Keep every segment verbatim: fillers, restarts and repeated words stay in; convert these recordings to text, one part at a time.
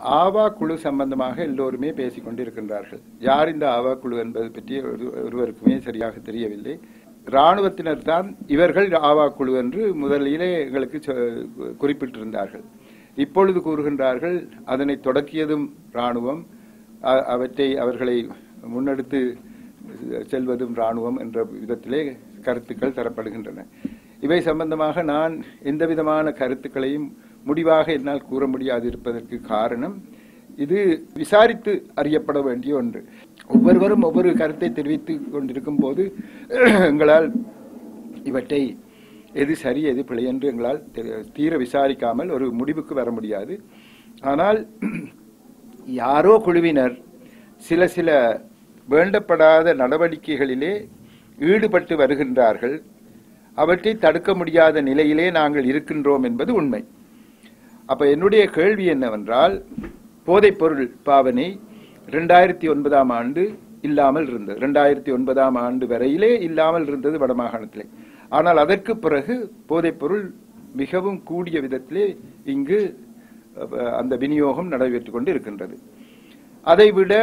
ஆவா குழு சம்பந்தமாக எல்லோருமே பேசிக் கொண்டிருக்கின்றார்கள். யார் இந்த ஆவா குழு என்பது பற்றி ஒருவருக்குமே சரியாக தெரியவில்லை. இராணுவத்தினர் தான் இவர்கள் ஆவா குழு என்று முதலிலே எங்களுக்கு குறிப்பிட்டிருந்தார்கள். இப்பொழுது கூறுகின்றார்கள் அதனை தொடக்கியதும் இராணுவம், அவற்றை அவர்களை முன்னெடுத்து செல்வதும் இராணுவம் என்ற விதத்திலே கருத்துக்கள் தரப்படுகின்றன. இவை சம்பந்தமாக நான் எந்த விதமான கருத்துக்களையும் முடிவாக என்னால் கூற முடியாது இருப்பதற்கு காரணம், இது விசாரித்து அறியப்பட வேண்டிய ஒன்று. ஒவ்வொருவரும் ஒவ்வொரு கருத்தை தெரிவித்துக் கொண்டிருக்கும் போது எங்களால் இவற்றை எது சரி எது பிழை என்று எங்களால் தீர விசாரிக்காமல் ஒரு முடிவுக்கு வர முடியாது. ஆனால் யாரோ குழுவினர் சில சில வேண்டப்படாத நடவடிக்கைகளிலே ஈடுபட்டு வருகின்றார்கள். அவற்றை தடுக்க முடியாத நிலையிலே நாங்கள் இருக்கின்றோம் என்பது உண்மை. அப்ப என்னுடைய கேள்வி என்னவென்றால், போதைப் பொருள் பாவனை இரண்டாயிரத்தி ஒன்பதாம் ஆண்டு இல்லாமல் இருந்தது. இரண்டாயிரத்தி ஒன்பதாம் ஆண்டு வரையிலே இல்லாமல் இருந்தது வடமாகாணத்திலே. ஆனால் அதற்கு பிறகு போதைப் பொருள் மிகவும் கூடிய விதத்திலே இங்கு அந்த விநியோகம் நடைபெற்றுக் கொண்டு இருக்கின்றது. அதைவிட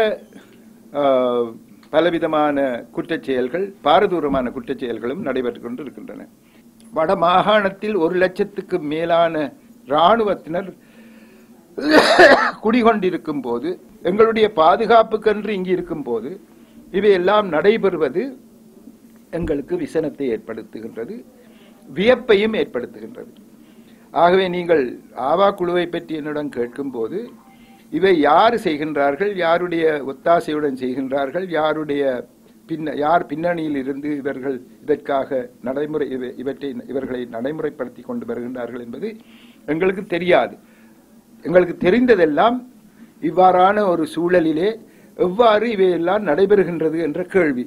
பலவிதமான குற்றச் செயல்கள், பாரதூரமான குற்றச் செயல்களும் நடைபெற்றுக் கொண்டு இருக்கின்றன. வட மாகாணத்தில் ஒரு லட்சத்துக்கு மேலான இராணுவத்தினர் குடிகொண்டிருக்கும் போது, எங்களுடைய பாதுகாப்புக்கென்று இங்கு இருக்கும் போது இவையெல்லாம் நடைபெறுவது எங்களுக்கு விசனத்தை ஏற்படுத்துகின்றது, வியப்பையும் ஏற்படுத்துகின்றது. ஆகவே நீங்கள் ஆவா குழுவை பற்றி என்னிடம் கேட்கும் போது, இவை யார் செய்கின்றார்கள், யாருடைய ஒத்தாசையுடன் செய்கின்றார்கள், யாருடைய பின்ன யார் பின்னணியில் இருந்து இவர்கள் இதற்காக நடைமுறை இவற்றை இவர்களை நடைமுறைப்படுத்தி கொண்டு வருகின்றார்கள் என்பது எங்களுக்கு தெரியாது. எங்களுக்கு தெரிந்ததெல்லாம் இவ்வாறான ஒரு சூழலிலே எவ்வாறு இவையெல்லாம் நடைபெறுகின்றது என்ற கேள்வி.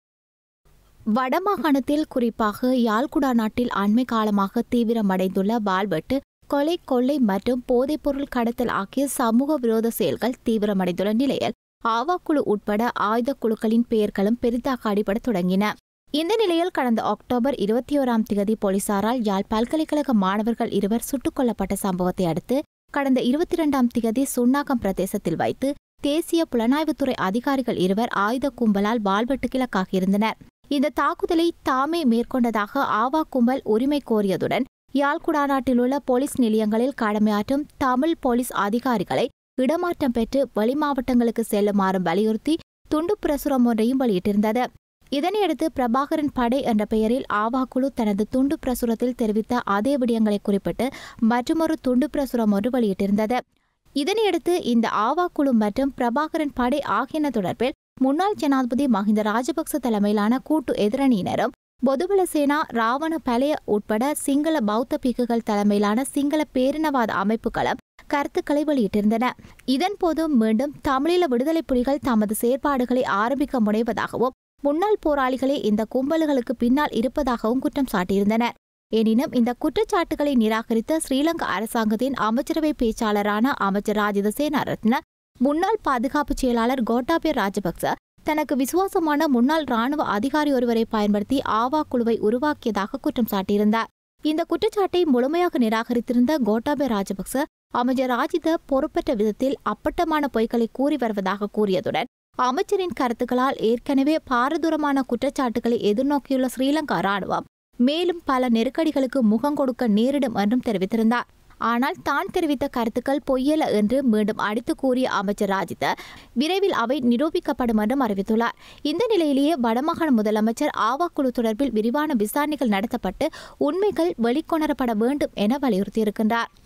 வடமாகாணத்தில், குறிப்பாக யாழ்குடா நாட்டில் அண்மை காலமாக தீவிரமடைந்துள்ள வாள்வெட்டு, கொலை, கொள்ளை மற்றும் போதைப்பொருள் கடத்தல் ஆகிய சமூக விரோத செயல்கள் தீவிரமடைந்துள்ள நிலையில் ஆவா குழு உட்பட ஆயுத குழுக்களின் பெயர்களும் பெரிதாக அடிபட தொடங்கின. இந்த நிலையில் கடந்த அக்டோபர் இருபத்தி ஓராம் தேதி போலீசாரால் யாழ் பல்கலைக்கழக மாணவர்கள் இருவர் சுட்டுக் கொல்லப்பட்ட சம்பவத்தை அடுத்து கடந்த இருபத்தி இரண்டாம் தேதி சுன்னாகம் பிரதேசத்தில் வைத்து தேசிய புலனாய்வுத்துறை அதிகாரிகள் இருவர் ஆயுத கும்பலால் வாள்வெட்டுக்கு இலக்காகியிருந்தனர். இந்த தாக்குதலை தாமே மேற்கொண்டதாக ஆவா கும்பல் உரிமை கோரியதுடன் யாழ்குடா நாட்டில் உள்ள போலீஸ் நிலையங்களில் கடமையாற்றும் தமிழ் போலீஸ் அதிகாரிகளை இடமாற்றம் பெற்று வெளி மாவட்டங்களுக்கு செல்லுமாறும் வலியுறுத்தி துண்டு பிரசுரம் ஒன்றையும் வெளியிட்டிருந்தது. இதனையடுத்து பிரபாகரன் படை என்ற பெயரில் ஆவா குழு தனது துண்டு பிரசுரத்தில் தெரிவித்த அதே விடயங்களை குறிப்பிட்டு மற்றொரு துண்டு பிரசுரம் ஒன்று வெளியிட்டிருந்தது. இதனையடுத்து இந்த ஆவா குழு மற்றும் பிரபாகரன் படை ஆகியன தொடர்பில் முன்னாள் ஜனாதிபதி மஹிந்த ராஜபக்ச தலைமையிலான கூட்டு எதிரணியினரும் பொதுபல சேனா, ராவண பலய உட்பட சிங்கள பௌத்த பிக்குகள் தலைமையிலான சிங்கள பேரினவாத அமைப்புகளும் கருத்துக்களை வெளியிட்டிருந்தன. இதன்போது மீண்டும் தமிழீழ விடுதலை புலிகள் தமது செயற்பாடுகளை ஆரம்பிக்க முனைவதாகவும் முன்னாள் போராளிகளே இந்த கும்பல்களுக்கு பின்னால் இருப்பதாகவும் குற்றம் சாட்டியிருந்தனர். எனினும் இந்த குற்றச்சாட்டுகளை நிராகரித்த ஸ்ரீலங்கா அரசாங்கத்தின் அமைச்சரவை பேச்சாளரான அமைச்சர் ராஜித சேனாரத்ன, முன்னாள் பாதுகாப்பு செயலாளர் கோட்டாபய ராஜபக்ச தனக்கு விசுவாசமான முன்னாள் ராணுவ அதிகாரி ஒருவரை பயன்படுத்தி ஆவா குழுவை உருவாக்கியதாக குற்றம் சாட்டியிருந்தார். இந்த குற்றச்சாட்டை முழுமையாக நிராகரித்திருந்த கோட்டாபய ராஜபக்ச அமைச்சர் ராஜித பொறுப்பற்ற விதத்தில் அப்பட்டமான பொய்களை கூறி வருவதாக கூறியதுடன் அமைச்சரின் கருத்துக்களால் ஏற்கனவே பாரதூரமான குற்றச்சாட்டுகளை எதிர்நோக்கியுள்ள ஸ்ரீலங்கா ராணுவம் மேலும் பல நெருக்கடிகளுக்கு முகம் கொடுக்க நேரிடும் என்றும் தெரிவித்திருந்தார். ஆனால் தான் தெரிவித்த கருத்துக்கள் பொய்யல என்று மீண்டும் அடித்து கூறிய அமைச்சர் ராஜித விரைவில் அவை நிரூபிக்கப்படும் என்றும் அறிவித்துள்ளார். இந்த நிலையிலேயே வடமாகாண முதலமைச்சர் ஆவா குழு தொடர்பில் விரிவான விசாரணைகள் நடத்தப்பட்டு உண்மைகள் வெளிக்கொணரப்பட வேண்டும் என வலியுறுத்தியிருக்கின்றார்.